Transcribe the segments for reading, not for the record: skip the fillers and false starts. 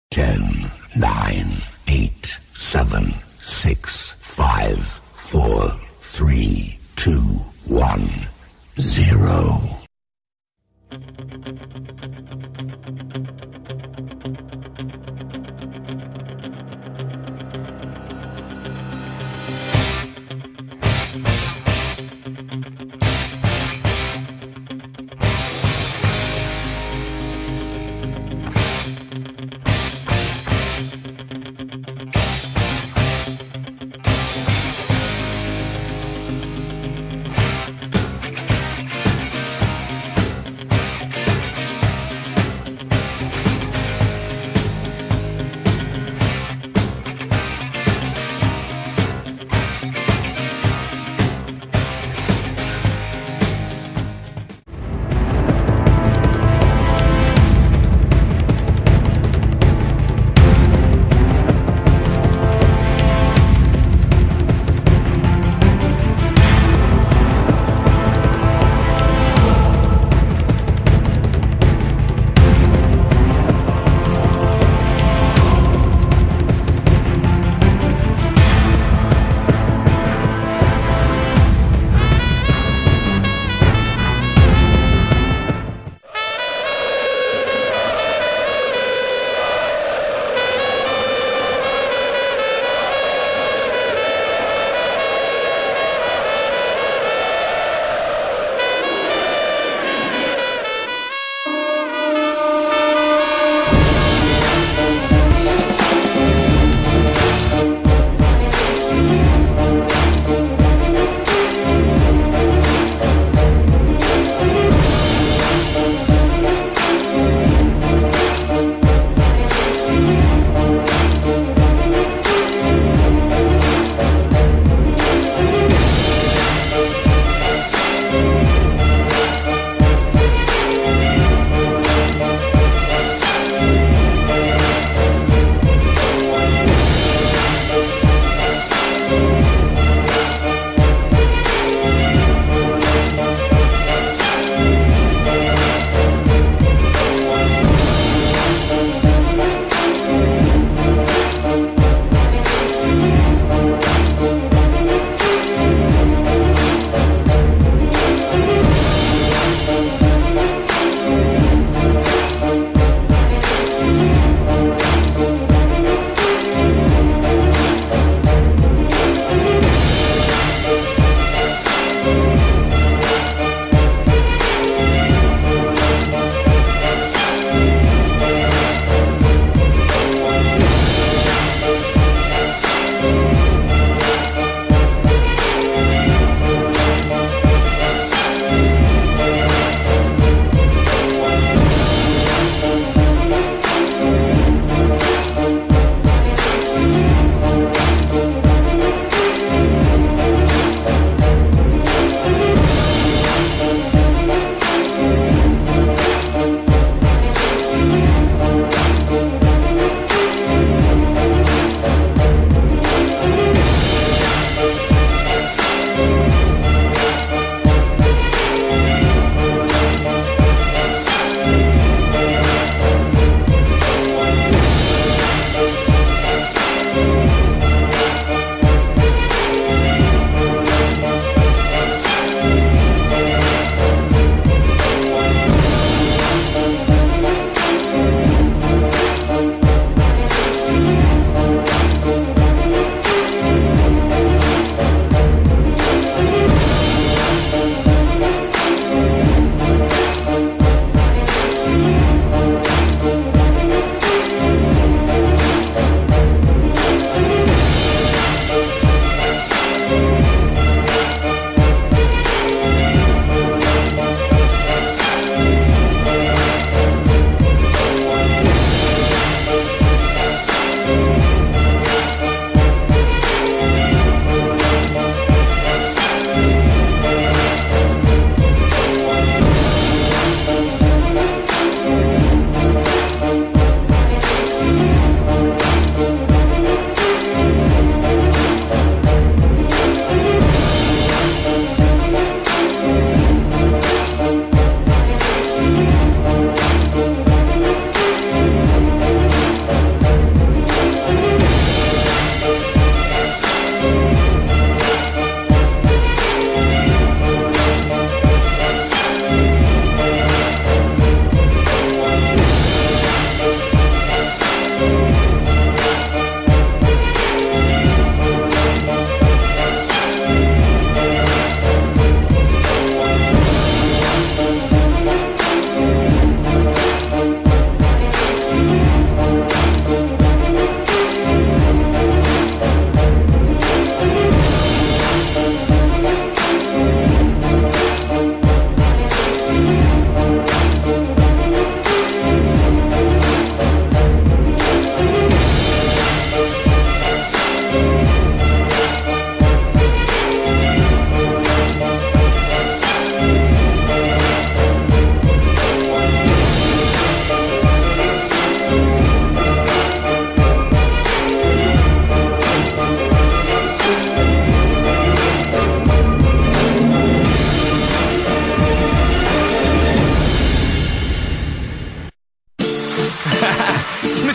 10, 9, 8, 7, 6, 5, 4, 3, 2, 1, 0.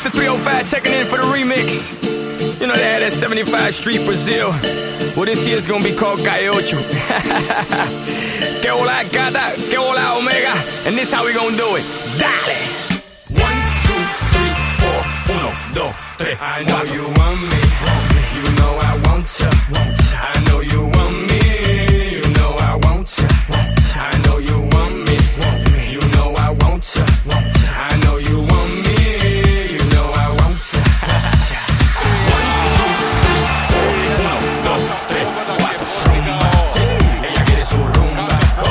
Mr. 305 checking in for the remix. You know they had that 75 Street Brazil. Well, this year's gonna be called Calle Ocho. Que hola gata, que hola omega. And this how we gonna do it. Dale! 1, 2, 3, 4, 1, 2, 3. I know you want me. You know I want ya. I know you want me. You know I want ya. I know you want me. You know I want ya. I know you want me. You know I want ya. 1, 2, 3, 4, 1, 2, 3, 4. Rumba. Ella quiere su rumba.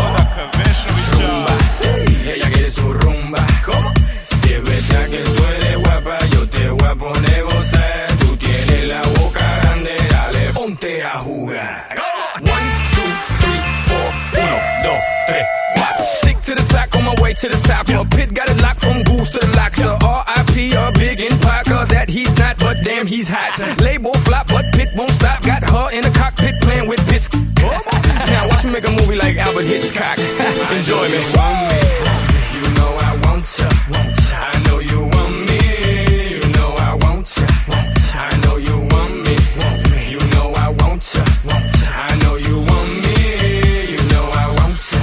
Rumba. Ella quiere su rumba. Si es verdad que tú eres guapa, yo te voy a poner gozar. Tú tienes la boca grande, dale, ponte a jugar. 1, 2, 3, 4, 1, 2, 3, 4. Stick to the track on my way to the top. A pit got it locked from goose to the locks. R.I.P. a big in Parker that he's not, but damn he's hot. Label flop, but Pit won't stop. Got her in the cockpit playing with bits. Now watch me make a movie like Albert Hitchcock. Enjoy me. You know I want ya. I know you want me. You know I want ya. I know you want me. You know I want ya. I know you want me. You know I want ya.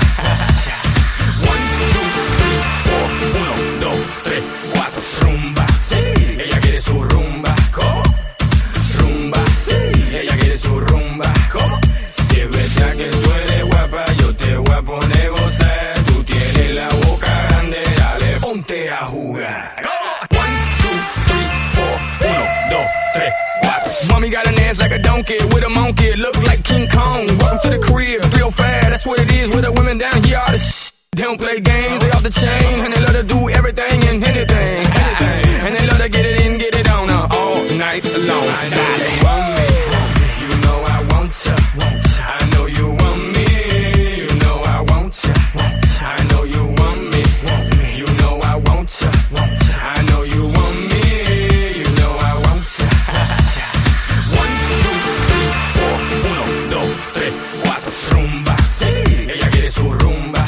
1, 2, 3, 4, 1, 2, 3, 4. Rumba. Ella quiere su rumba. Rumba. Ella quiere su rumba. Si es verdad que tú eres guapa, yo te voy a poner gozar. Tú tienes la boca grande, dale, ponte a jugar. 1, 2, 3, 4, 1, 2, 3, 4. Mommy got an ass like a donkey with a monkey, look like King Kong. Welcome to the crib, 305, that's what it is with the women down here. All the shit. They don't play games, they off the chain, and they love to do everything and anything. And they love to get it in, get it on all night long. Dale. You know I want ya. I know you want me. You know I want ya. I know you want me. You know I want ya. I know you want me. You know I want ya. 1, 2, 3, 4, 1, 2, 3, 4. Rumba. Ella quiere su rumba.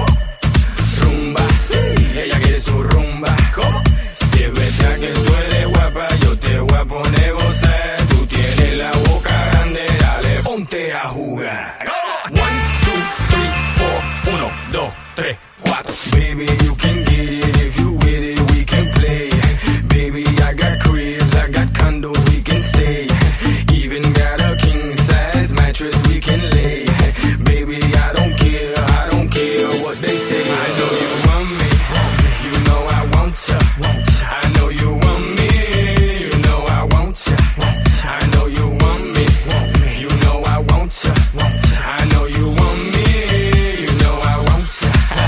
Rumba. Ella quiere su rumba. Si es verdad que tú eres guapa, yo te voy a poner gozar. Tú tienes la boca grande, dale, ponte a jugar. 1, 2, 3, 4, 1, 2, 3, 4. Baby, you can get it if you with it, we can play. Baby, I got cribs, I got condos, we can stay. Even got a king size mattress we can lay. Baby, I don't care what they say. I know you want me, you know I want ya. I know you want me, you know I want ya. I know you want me, you know I want ya. I know you want me, you know I want ya.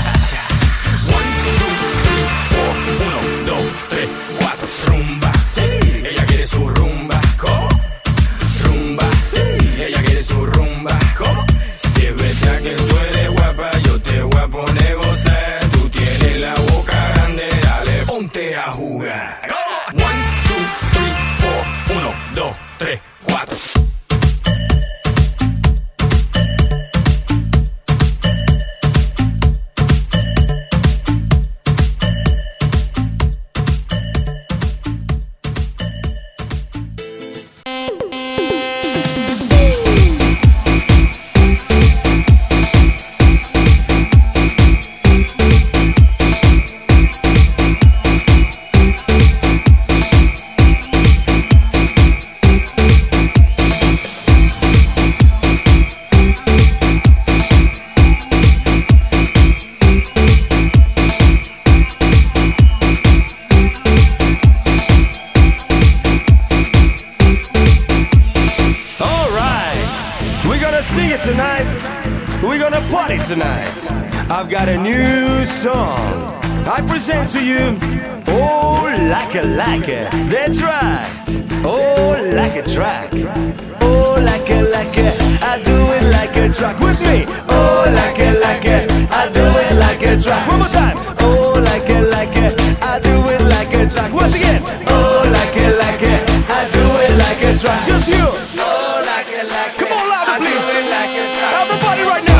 1, 2, 3, 4, 1, 2, 3, 4. Rumba. Ella quiere su rumba. Rumba. Ella quiere su rumba. Si es verdad que tú eres guapa, yo te voy a poner gozar. Tú tienes la boca grande, dale, ponte a jugar. 1, 2, 3, 4, 1, 2, 3, 4. Tonight, I've got a new song. I present to you, Oh Like a, that's right. Oh, like a track. Oh, like a, I do it like a track. With me. Oh, like a, I do it like a track. One more time. Oh, like a, I do it like a track. Once again. Oh, like a, I do it like a track. Just you. Oh, like a, come on, louder, please. Everybody right now.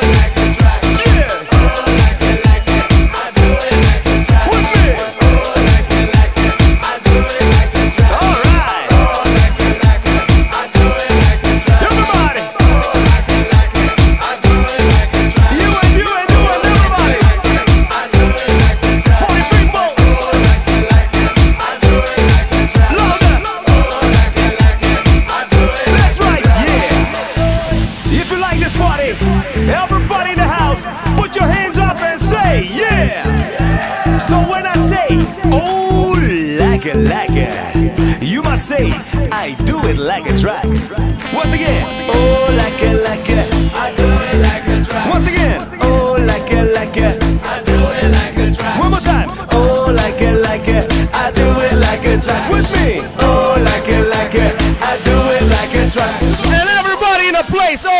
With me. like it. You must say, I do it like a track. Once again, oh, like it, I do it like a track. Once again, oh, like it, I do it like a track. One more time, oh, like it, I do it like a track. With me, oh, like it, I do it like a track. And everybody in the place,